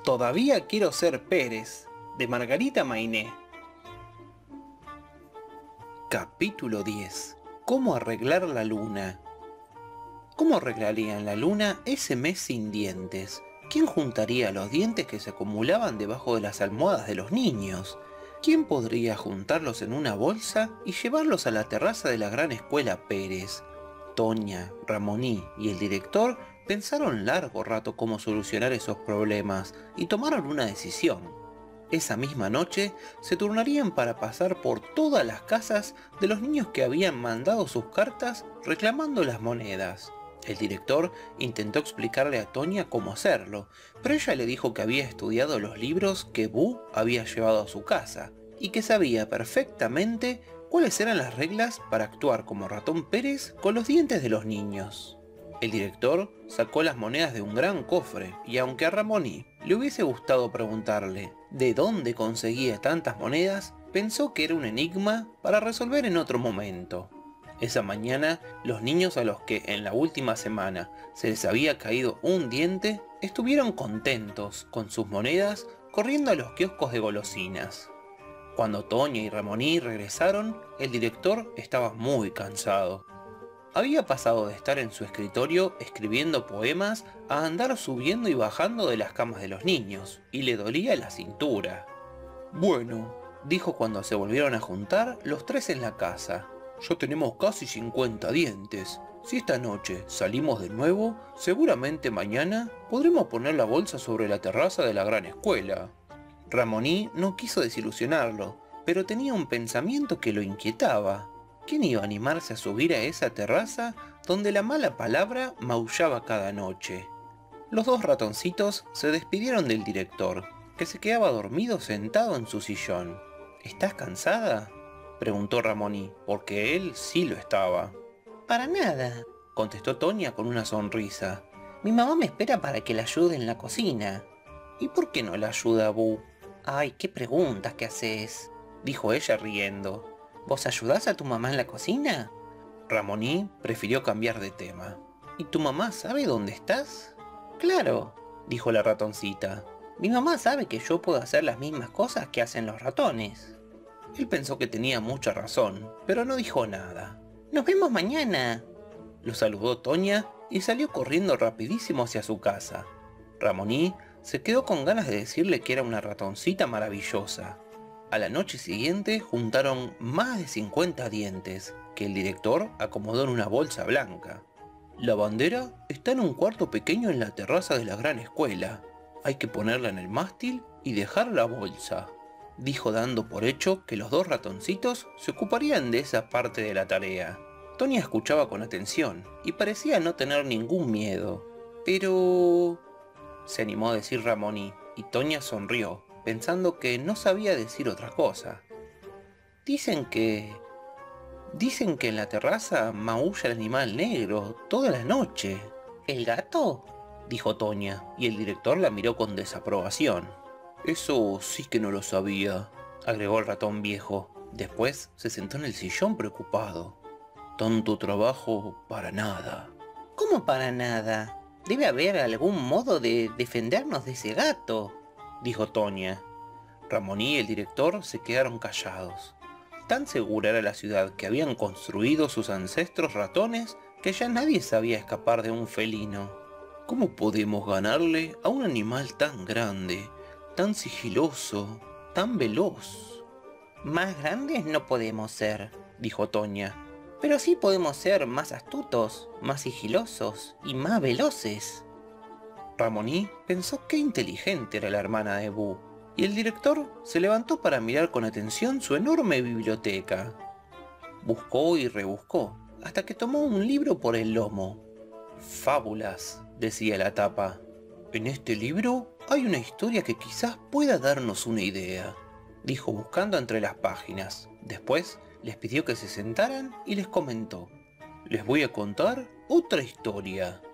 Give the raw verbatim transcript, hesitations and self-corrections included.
Todavía quiero ser Pérez, de Margarita Mainé. Capítulo diez. ¿Cómo arreglar la luna? ¿Cómo arreglarían la luna ese mes sin dientes? ¿Quién juntaría los dientes que se acumulaban debajo de las almohadas de los niños? ¿Quién podría juntarlos en una bolsa y llevarlos a la terraza de la gran escuela Pérez? Toña, Ramoní y el director pensaron largo rato cómo solucionar esos problemas y tomaron una decisión. Esa misma noche se turnarían para pasar por todas las casas de los niños que habían mandado sus cartas reclamando las monedas. El director intentó explicarle a Toña cómo hacerlo, pero ella le dijo que había estudiado los libros que Boo había llevado a su casa y que sabía perfectamente cuáles eran las reglas para actuar como Ratón Pérez con los dientes de los niños. El director sacó las monedas de un gran cofre y aunque a Ramoní le hubiese gustado preguntarle de dónde conseguía tantas monedas, pensó que era un enigma para resolver en otro momento. Esa mañana, los niños a los que en la última semana se les había caído un diente, estuvieron contentos con sus monedas corriendo a los kioscos de golosinas. Cuando Toña y Ramoní regresaron, el director estaba muy cansado. Había pasado de estar en su escritorio escribiendo poemas a andar subiendo y bajando de las camas de los niños, y le dolía la cintura. «Bueno», dijo cuando se volvieron a juntar los tres en la casa, «ya tenemos casi cincuenta dientes. Si esta noche salimos de nuevo, seguramente mañana podremos poner la bolsa sobre la terraza de la gran escuela». Ramoní no quiso desilusionarlo, pero tenía un pensamiento que lo inquietaba. ¿Quién iba a animarse a subir a esa terraza donde la mala palabra maullaba cada noche? Los dos ratoncitos se despidieron del director, que se quedaba dormido sentado en su sillón. ¿Estás cansada?, preguntó Ramoní, porque él sí lo estaba. «Para nada», contestó Toña con una sonrisa. «Mi mamá me espera para que la ayude en la cocina». «¿Y por qué no la ayuda a Boo?» «Ay, qué preguntas que haces», dijo ella riendo. «¿Vos ayudás a tu mamá en la cocina?» Ramoní prefirió cambiar de tema. «¿Y tu mamá sabe dónde estás?» «Claro», dijo la ratoncita. «Mi mamá sabe que yo puedo hacer las mismas cosas que hacen los ratones». Él pensó que tenía mucha razón, pero no dijo nada. «Nos vemos mañana», lo saludó Toña y salió corriendo rapidísimo hacia su casa. Ramoní se quedó con ganas de decirle que era una ratoncita maravillosa. A la noche siguiente juntaron más de cincuenta dientes, que el director acomodó en una bolsa blanca. «La bandera está en un cuarto pequeño en la terraza de la gran escuela. Hay que ponerla en el mástil y dejar la bolsa», dijo dando por hecho que los dos ratoncitos se ocuparían de esa parte de la tarea. Toña escuchaba con atención y parecía no tener ningún miedo. «Pero...», se animó a decir Ramoní, y Toña sonrió, pensando que no sabía decir otra cosa. «Dicen que... Dicen que en la terraza maulla el animal negro toda la noche». «¿El gato?», dijo Toña, y el director la miró con desaprobación. «Eso sí que no lo sabía», agregó el ratón viejo. Después se sentó en el sillón preocupado. «Tanto trabajo para nada». «¿Cómo para nada? Debe haber algún modo de defendernos de ese gato», dijo Toña. Ramoní y el director se quedaron callados. Tan segura era la ciudad que habían construido sus ancestros ratones que ya nadie sabía escapar de un felino. «¿Cómo podemos ganarle a un animal tan grande, tan sigiloso, tan veloz?» «Más grandes no podemos ser», dijo Toña, «pero sí podemos ser más astutos, más sigilosos y más veloces». Ramoní pensó qué inteligente era la hermana de Boo, y el director se levantó para mirar con atención su enorme biblioteca. Buscó y rebuscó, hasta que tomó un libro por el lomo. «Fábulas», decía la tapa. «En este libro hay una historia que quizás pueda darnos una idea», dijo buscando entre las páginas. Después les pidió que se sentaran y les comentó: «Les voy a contar otra historia.